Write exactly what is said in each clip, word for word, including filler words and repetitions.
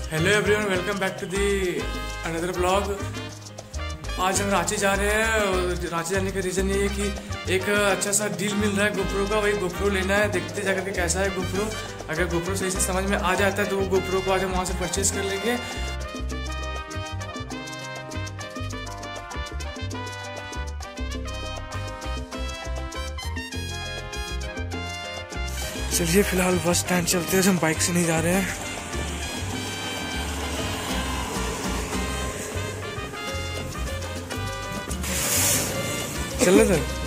Hello everyone, welcome back to the another blog. आज हम रांची जा रहे हैं और रांची जाने का रीज़न ये है कि एक अच्छा सा डील मिल रहा है गोप्रो का। वही गोप्रो लेना है, देखते जाकर के कैसा है गोप्रो। अगर गोप्रो सही से समझ में आ जाता है तो वो गोप्रो को आज हम वहाँ से परचेज़ कर लेंगे। चलिए फिलहाल बस स्टैंड चलते हैं, हम बाइक से नहीं जा रहे हैं। चल रहे थे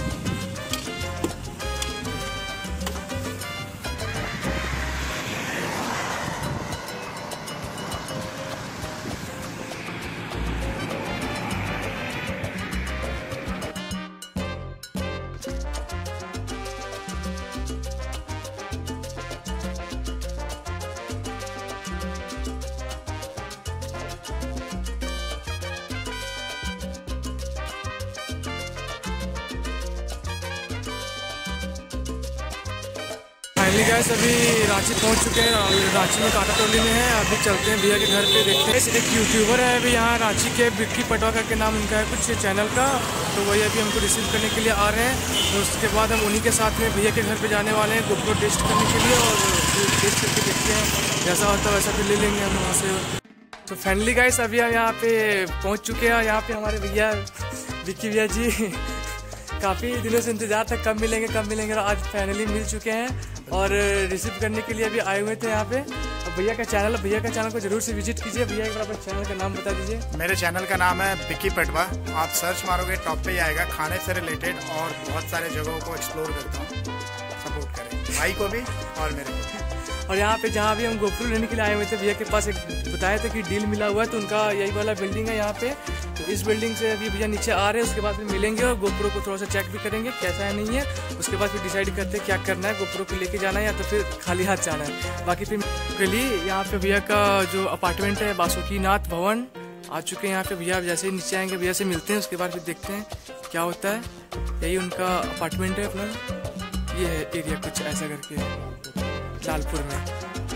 फाइनली गाइस अभी रांची पहुंच चुके हैं और रांची में काटा टोली में है। अभी चलते हैं भैया के घर पे, देखते हैं। एक यूट्यूबर है अभी यहाँ रांची के, विक्की पटवा करके नाम उनका है कुछ चैनल का, तो वही अभी हमको रिसीव करने के लिए आ रहे हैं। तो उसके बाद हम उन्हीं के साथ में भैया के घर पे जाने वाले हैं गोप्रो टेस्ट करने के लिए, और टेस्ट करके देखते हैं जैसा होता है वैसा फिर ले लेंगे हम वहाँ से। तो फाइनली गाइस अभी हम यहाँ पे पहुँच चुके हैं। यहाँ पे हमारे भैया विक्की भैया जी काफ़ी दिनों से इंतजार था कब मिलेंगे कब मिलेंगे, आज फाइनली मिल चुके हैं और रिसीव करने के लिए अभी आए हुए थे यहाँ पे। और भैया का चैनल भैया का चैनल को जरूर से विजिट कीजिए। भैया एक बार अपने चैनल का नाम बता दीजिए। मेरे चैनल का नाम है विक्की पटवा। आप सर्च मारोगे टॉप पे ही आएगा। खाने से रिलेटेड और बहुत सारे जगहों को एक्सप्लोर करता हूँ। सपोर्ट करें भाई को भी और मेरे को भी। और यहाँ पे जहाँ भी हम गोप्रो लेने के लिए आए हुए थे, भैया के पास एक बताया था कि डील मिला हुआ है, तो उनका यही वाला बिल्डिंग है यहाँ पे। तो इस बिल्डिंग से अभी भैया नीचे आ रहे हैं, उसके बाद फिर मिलेंगे और गोप्रो को थोड़ा सा चेक भी करेंगे कैसा है नहीं है। उसके बाद फिर डिसाइड करते हैं क्या करना है, गोप्रो को लेके जाना है या तो फिर खाली हाथ जाना है। बाकी फिर के लिए यहाँ पे भैया का जो अपार्टमेंट है बासुकीनाथ भवन आ चुके हैं यहाँ पे। भैया जैसे ही नीचे आएंगे भैया से मिलते हैं, उसके बाद फिर देखते हैं क्या होता है। यही उनका अपार्टमेंट है अपना, ये है एरिया कुछ ऐसा करके लालपुर में।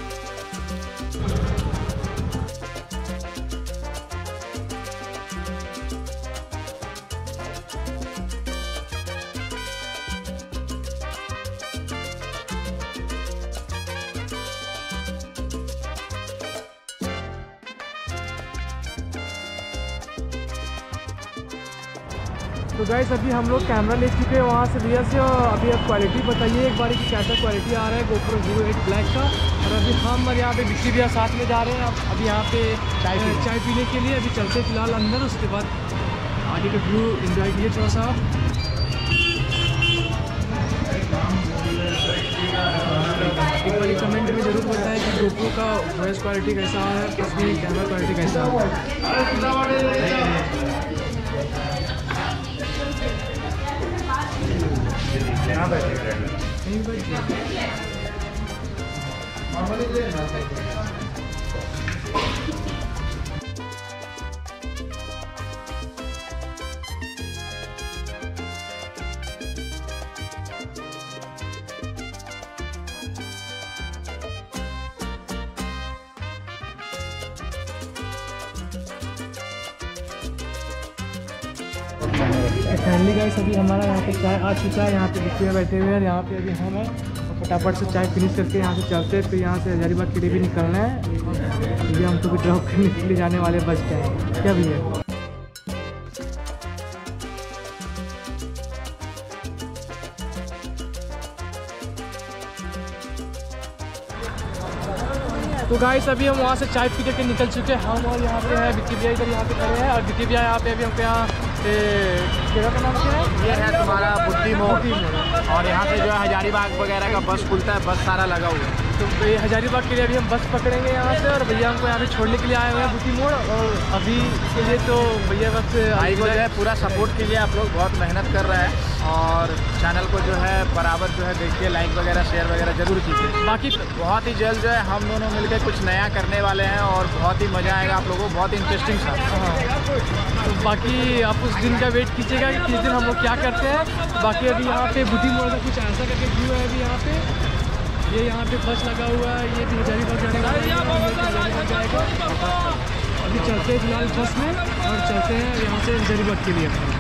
तो गाइस अभी हम लोग कैमरा ले चुके हैं वहाँ से भैया से, और अभी आप क्वालिटी बताइए एक बार कि कैसा क्वालिटी आ रहा है गोप्रो हीरो एट ब्लैक का। और अभी हम और यहाँ पे विक्की भैया साथ में जा रहे हैं अभी यहाँ पे चाय चाय पीने के लिए। अभी चलते फिलहाल अंदर, उसके बाद आगे का व्यू एंजॉय कीजिए थोड़ा सा। एक बार कमेंट में जरूर बताएं कि गोप्रो का वॉइस क्वालिटी कैसा है, प्लस भी कैमरा क्वालिटी कैसा है। यहाँ बैठे फैमिली गाइस अभी हमारा यहाँ पे चाय आ चुका है। यहाँ पे विक्की बैठे हुए हैं, यहाँ पे अभी हम हैं और फटाफट से चाय फिनिश करके यहाँ से चलते हैं। फिर यहाँ से हजारीबाग के लिए भी निकलना है। भैया हमको भी ड्रॉप करने के लिए जाने वाले बस स्टैंड। क्या भैया तो गाइस अभी हम वहाँ से चाय पी के निकल चुके हैं हम, और यहाँ पे है विक्की भैया इधर यहाँ पे खड़े हैं। और विक्की भैया यहाँ पे अभी हमको यहाँ जगह का नाम क्या है? ये है तुम्हारा बुद्धि मोड़, और यहाँ से जो है हजारीबाग वगैरह का बस खुलता है, बस सारा लगा हुआ है। तो हजारीबाग के लिए अभी हम बस पकड़ेंगे यहाँ से, और भैया हमको यहाँ पे छोड़ने के लिए आए हुए हैं बुद्धि मोड़। और अभी के लिए तो भैया वक्त भाई को जो है पूरा सपोर्ट कीजिए। आप लोग बहुत मेहनत कर रहे हैं और चैनल को जो है बराबर जो है देखिए, लाइक वगैरह शेयर वगैरह जरूर कीजिए। बाकी बहुत ही जल्द जो है हम दोनों मिलकर कुछ नया करने वाले हैं और बहुत ही मज़ा आएगा आप लोगों को, बहुत इंटरेस्टिंग था। हाँ, तो बाकी आप उस दिन का वेट कीजिएगा कि किस दिन हम लोग क्या करते हैं। बाकी अभी यहाँ पे बुद्धि मोड़ का कुछ ऐसा करके व्यू है अभी यहाँ पे, ये यहाँ पे बस लगा हुआ है, ये भी हजारीबाग जाने वाला है, हजारीबाग जाएगा। चलते हैं फिलहाल बस में और चलते हैं यहाँ से जरीबट के लिए।